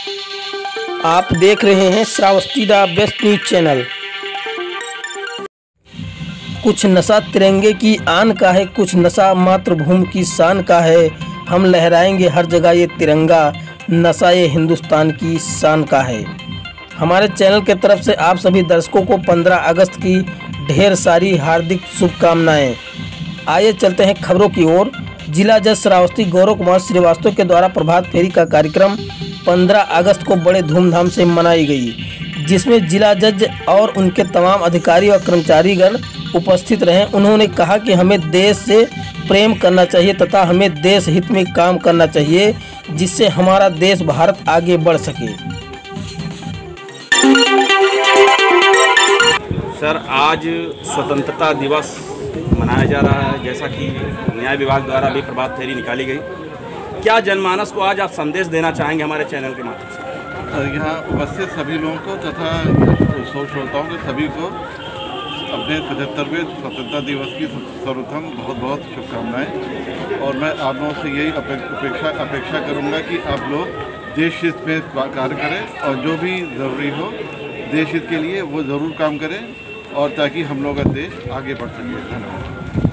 आप देख रहे हैं Shravasti the best news channel. कुछ नशा तिरंगे की आन का है, कुछ नशा मातृभूमि की शान का है। हम लहराएंगे हर जगह ये तिरंगा, नशा ये हिंदुस्तान की शान का है। हमारे चैनल के तरफ से आप सभी दर्शकों को 15 अगस्त की ढेर सारी हार्दिक शुभकामनाएं। आइए चलते हैं खबरों की ओर। जिला जज श्रावस्ती गौरव कुमार श्रीवास्तव के द्वारा प्रभात फेरी का कार्यक्रम 15 अगस्त को बड़े धूमधाम से मनाई गई, जिसमें जिला जज और उनके तमाम अधिकारी और कर्मचारीगण उपस्थित रहे। उन्होंने कहा कि हमें देश से प्रेम करना चाहिए तथा हमें देश हित में काम करना चाहिए, जिससे हमारा देश भारत आगे बढ़ सके। सर, आज स्वतंत्रता दिवस मनाया जा रहा है, जैसा कि न्याय विभाग द्वारा भी प्रभात फेरी निकाली गई। क्या जनमानस को आज आप संदेश देना चाहेंगे हमारे चैनल के माध्यम से? यहाँ उपस्थित सभी लोगों को तथा श्रोताओं के सभी को अपने 75वें स्वतंत्रता दिवस की सर्वप्रथम बहुत बहुत शुभकामनाएं। और मैं आप लोगों से यही अपेक्षा करूंगा कि आप लोग देश हित में कार्य करें और जो भी ज़रूरी हो देश हित के लिए वो ज़रूर काम करें, और ताकि हम लोग का देश आगे बढ़ सके। धन्यवाद।